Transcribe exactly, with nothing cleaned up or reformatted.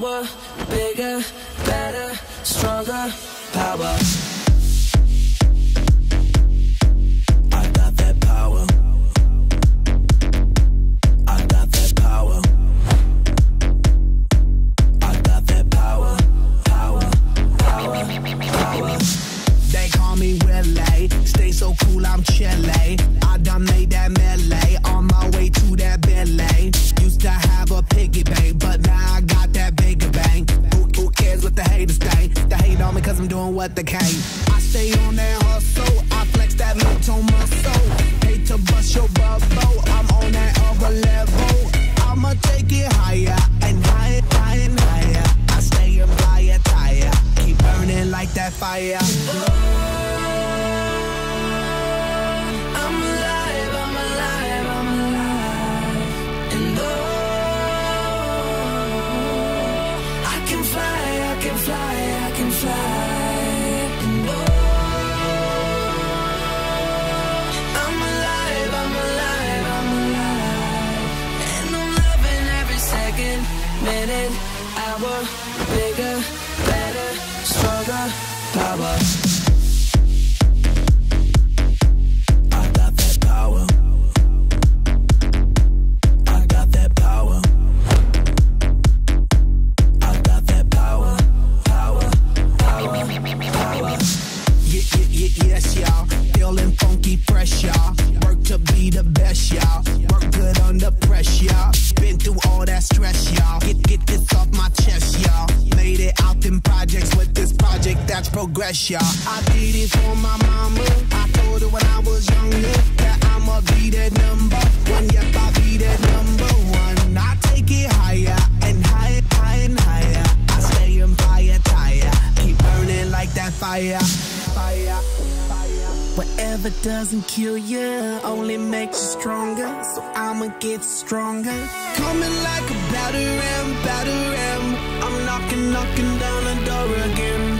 hour, bigger, better, stronger, power. I got that power. I got that power. I got that power. Power, power, power. They call me Willie, stay so cool, I'm chilly. I done made that melee, on my way to that Billy. Used to have a piggy bank, but now I got that bigger bang. Who, who cares what the haters think? They hate on me cause I'm doing what they can. I stay on that hustle, I flex that mental muscle. Hate to bust your bubble, I'm on that other level. I'ma take it higher, and higher, higher, and higher. I stay in fire, tire, keep burning like that fire. Minute, hour, bigger, better, stronger, power. I got that power. I got that power. I got that power. Power, power, power. Yeah, yeah, yeah, yes, y'all. Feeling funky, fresh, y'all. Work to be the best, y'all. Work good under pressure, y'all. Been through all that stress, y'all. Get, get this off my chest, y'all. Made it out in projects with this project, that's progress, y'all. I did it for my mama. I told her when I was younger that I'ma be that number one. Yep, I'll be that number one. I take it higher and higher, higher and higher. I stay in fire, tire. Keep burning like that fire. Fire, fire. Whatever doesn't kill you only makes you stronger. So I'ma get stronger. Coming like a batter ram, batter ram. I'm knocking, knocking down the door again.